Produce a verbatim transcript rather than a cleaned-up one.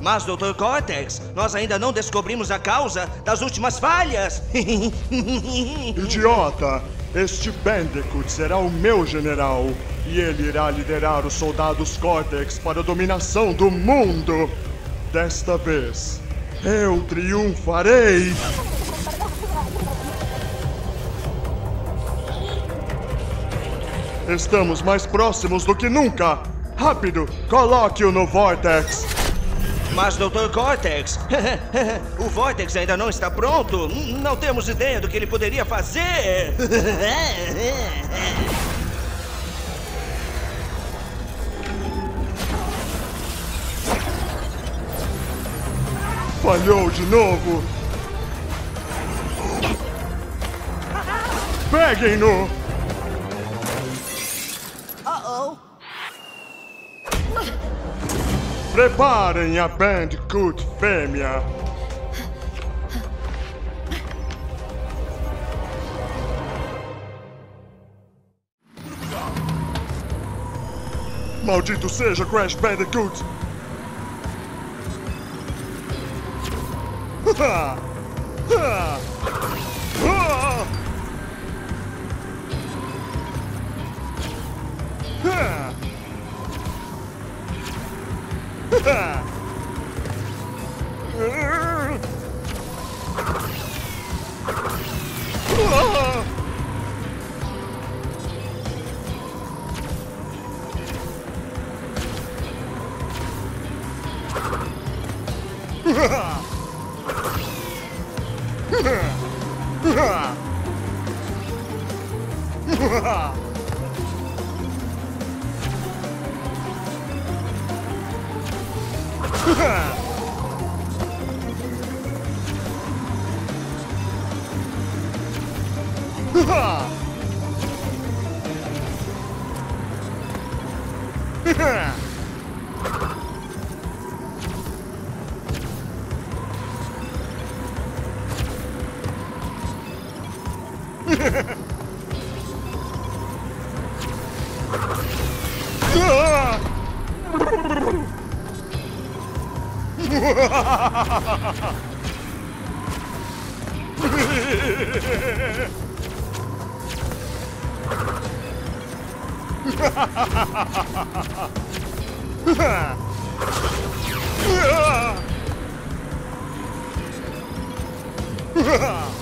Mas, doutor Cortex, nós ainda não descobrimos a causa das últimas falhas. Idiota! Este Bandicoot será o meu general. E ele irá liderar os soldados Cortex para a dominação do mundo. Desta vez, eu triunfarei! Estamos mais próximos do que nunca! Rápido, coloque-o no Vortex! Mas, doutor Cortex, o Vortex ainda não está pronto. Não temos ideia do que ele poderia fazer. Falhou de novo! Peguem-no! Uh-oh. Preparem a Bandicoot fêmea! Maldito seja Crash Bandicoot! Ha! Ha! Ha! Ha! Ha! Ha!